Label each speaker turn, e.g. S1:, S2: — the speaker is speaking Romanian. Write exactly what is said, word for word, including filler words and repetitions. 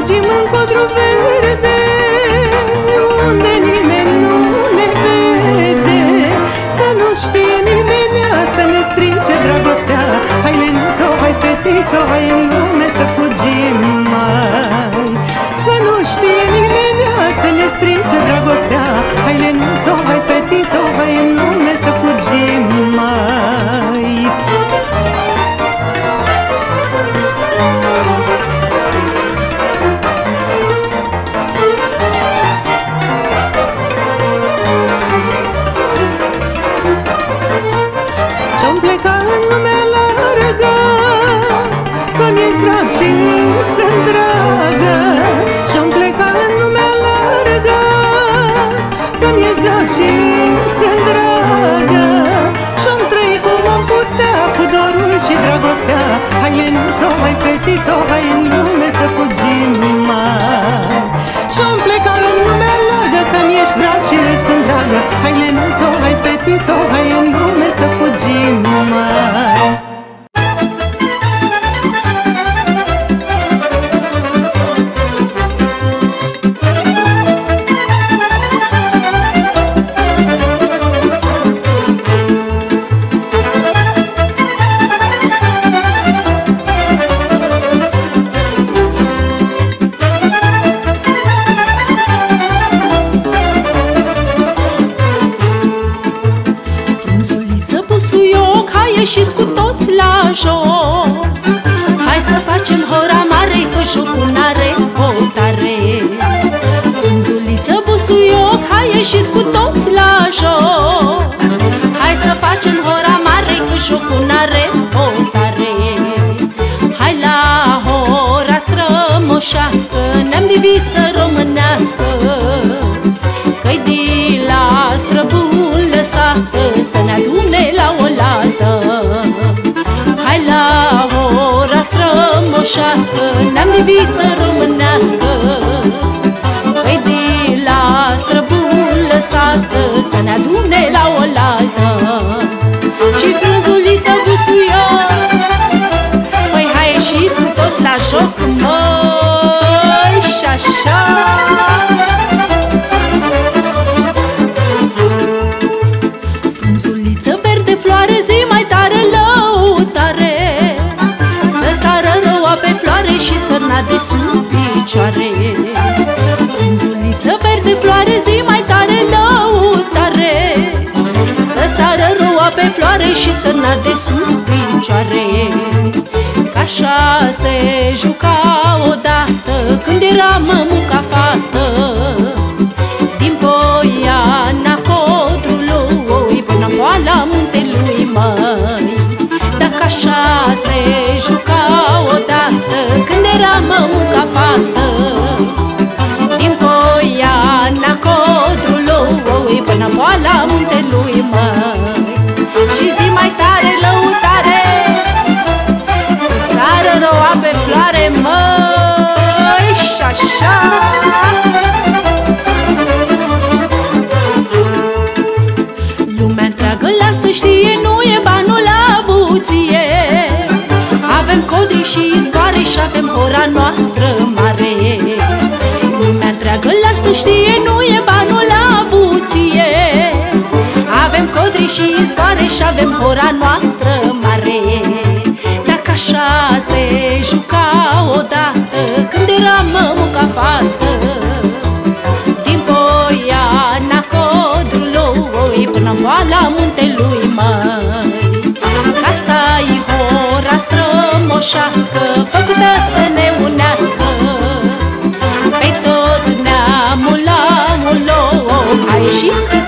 S1: fugim în codru verde, unde nimeni nu ne vede. Să nu știe nimenea să ne strice dragostea. Hai lențo, hai fetițo, hai în lume să fugim mai. Să nu știe nimenea să ne strice dragostea. Hai lențo, hai fetițo, hai în lume să fugim mai. Și-om pleca în lumea largă, că-mi ești drag și îți dragă. Și-om pleca în lumea largă, că-mi ești drag și îți dragă. Și-om trăi cum am putea, cu dorul și dragostea. Hai lențo, hai fetițo, hai în lume să fugim mai. Și-om pleca în lumea largă, că-mi ești drag și îți dragă. Hai lențo, hai fetițo, hai în lume să fugim mai.
S2: Ieșiți cu toți la joc, hai să facem hora mare, că jocul n-are hotare. Frunzuliță, busuioc, hai ieșiți cu toți la joc, hai să facem hora mare, că jocul n-are hotare. Hai la hora strămoșească, ne-am diviță românească, că-i de la străbun lăsată să ne adune la oaltă. Hai la hora strămoșească, ne-am diviță românească, că-i de la străbun lăsată să ne adune la oaltă. Și frunzuliță, busuioc, păi hai ieșiți cu toți la joc, măi, și-așa. Și țărna de sub picioare. Frunzuliță verde, floare, zi mai tare, lăutare, să sară roa pe floare și țărna de sub picioare. Ca așa se juca odată, când era mămuca fată, din Poiana Codrului până în poala muntelui, măi. Dacă așa se juca odată, când era mămuca fată, din Poiana Codrului până în poala muntelui, măi. Și zi mai tare, lăutare, să sară roa pe floare, măi, și-așa. Lumea întreagă lar să știe, nu e banul la avuție. Avem codri și izvoare și avem hora noastră mare. Lumea întreagă lar să știe, nu e banul la avuție. Avem codri și izvoare și avem hora noastră mare. Dacă așa se juca odată, când era mămuca fată, din Poiana Codrului până în poala muntelui, măi. Că asta-i hora strămoșească, făcută să ne unească pe tot neamul la un loc. Hai ieșiți cu